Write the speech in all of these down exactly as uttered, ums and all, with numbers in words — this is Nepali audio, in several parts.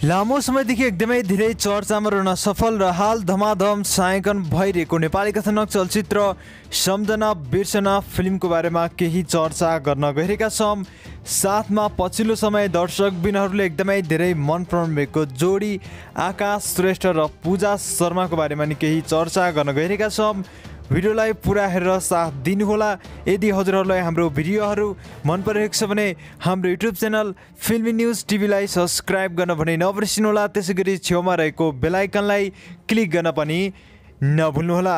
लामो समयदेखि एकदमै धेरै चर्चामा रहन सफल र हाल धमाधम छायाङ्कन भइरहेको नेपाली कथानक चलचित्र सम्झना बिर्सना फिल्मको बारेमा केही चर्चा गर्न गइरहेका छौँ। साथमा पछिल्लो समय दर्शकबिनहरूले एकदमै धेरै मन पराउनु भएको जोडी आकाश श्रेष्ठ र पूजा शर्माको बारेमा नि केही चर्चा गर्न गइरहेका छौँ। भिडियोलाई पुरा हेरेर साथ दिनुहोला। यदि हजुरहरूलाई हाम्रो भिडियोहरू मन परिरहेको छ भने हाम्रो युट्युब च्यानल फिल्मी न्युज टिभीलाई सब्सक्राइब गर्न भने नबिर्सिनुहोला। त्यसै गरी छेउमा रहेको बेल आइकनलाई क्लिक गर्न पनि नभुल्नुहोला।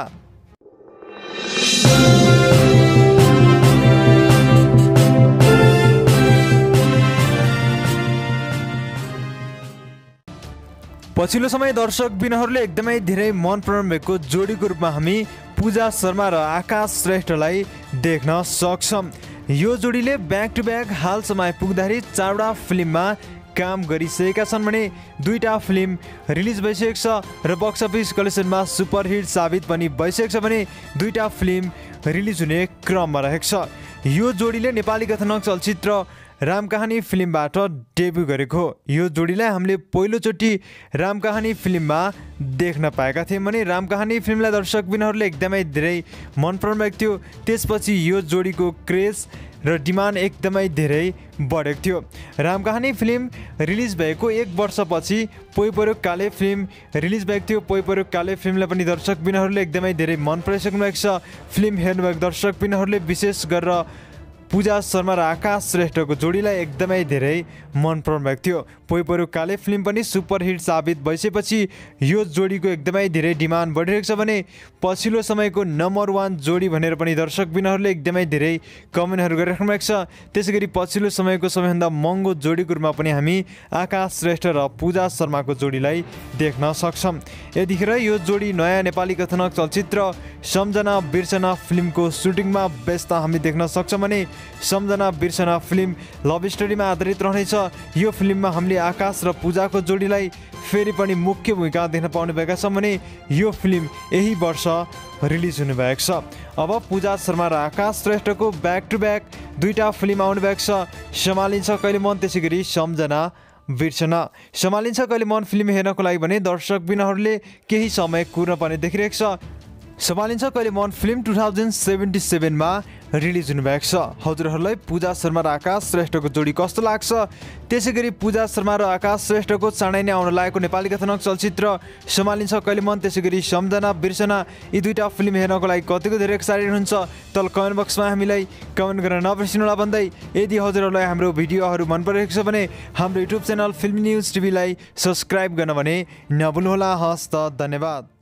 पछिल्लो समय दर्शकबिनहरूले एकदमै धेरै मन पराउनु भएको जोडीको रूपमा हामी पूजा शर्मा र आकाश श्रेष्ठलाई देख्न सक्छौँ। यो जोडीले ब्याक टु ब्याक हालसम्म आइपुग्दाखेरि चारवटा फिल्ममा काम गरिसकेका छन् भने दुईवटा फिल्म रिलिज भइसकेको छ र बक्स अफिस कलेक्सनमा सुपरहिट साबित पनि भइसकेको छ भने दुईवटा फिल्म रिलिज हुने क्रममा रहेको छ। यो जोडीले नेपाली कथानक चलचित्र रामकहानी फिल्मबाट डेब्यु गरेको हो। यो जोडीलाई हामीले पहिलोचोटि रामकहानी फिल्ममा देख्न पाएका थियौँ भने रामकहानी फिल्मलाई दर्शकबिनहरूले एकदमै धेरै मन पराउनु भएको थियो। त्यसपछि यो जोडीको क्रेज र डिमान्ड एकदमै धेरै बढेको थियो। रामकहानी फिल्म रिलिज भएको एक वर्षपछि पोइ पऱ्यो काले फिल्म रिलिज भएको थियो। पोइ पऱ्यो काले फिल्मलाई पनि दर्शकबिनहरूले एकदमै धेरै मन पराइसक्नु भएको छ। फिल्म हेर्नुभएको दर्शकबिनहरूले विशेष गरेर पूजा शर्मा र आकाश श्रेष्ठको जोडीलाई एकदमै धेरै मन पराउनु भएको थियो। पोइ पऱ्यो काले फिल्म पनि सुपरहिट साबित भइसकेपछि यो जोडीको एकदमै धेरै डिमान्ड बढिरहेको छ भने पछिल्लो समयको नम्बर वान जोडी भनेर पनि दर्शकबिनहरूले एकदमै धेरै कमेन्टहरू गरिराख्नु भएको छ। त्यसै गरी पछिल्लो समयको सबैभन्दा महँगो जोडीको रूपमा पनि हामी आकाश श्रेष्ठ र पूजा शर्माको जोडीलाई देख्न सक्छौँ। यतिखेर यो जोडी नयाँ नेपाली कथानक चलचित्र सम्झना बिर्सना फिल्मको सुटिङमा व्यस्त हामी देख्न सक्छौँ भने सम्झना बिर्सना फिल्म लभ स्टोरीमा आधारित रहनेछ। यो फिल्ममा हामीले आकाश र पूजाको जोडीलाई फेरि पनि मुख्य भूमिका देख्न पाउने भएका छौँ भने यो फिल्म यही वर्ष रिलिज हुने भएको छ। अब पूजा शर्मा र आकाश श्रेष्ठको ब्याक टु ब्याक दुईवटा फिल्म आउनु भएको छ। सम्हालिन्छ कहिले मन, त्यसै गरी सम्झना बिर्सना। सम्हालिन्छ कहिले मन फिल्म हेर्नको लागि भने दर्शकबिनहरूले केही समय कुर्न पर्ने देखिरहेको छ। सम्हालिन्छ कहिले मन फिल्म टु थाउजन्ड सेभेन्टी सेभेनमा रिलिज हुनुभएको छ। हजुरहरूलाई पूजा शर्मा र आकाश श्रेष्ठको जोडी कस्तो लाग्छ? त्यसै गरी पूजा शर्मा र आकाश श्रेष्ठको चाँडै नै आउन लागेको नेपाली कथानक चलचित्र सम्हालिन्छ कहिले मन, त्यसै गरी सम्झना बिर्सना यी दुईवटा फिल्म हेर्नको लागि कतिको धेरै एक्साइटेड हुन्छ तल कमेन्ट बक्समा हामीलाई कमेन्ट गर्न नबिर्सिनुहोला भन्दै यदि हजुरहरूलाई हाम्रो भिडियोहरू मन परिरहेको छ भने हाम्रो युट्युब च्यानल फिल्मी न्युज टिभीलाई सब्सक्राइब गर्न भने नभुल्नुहोला। हस् त, धन्यवाद।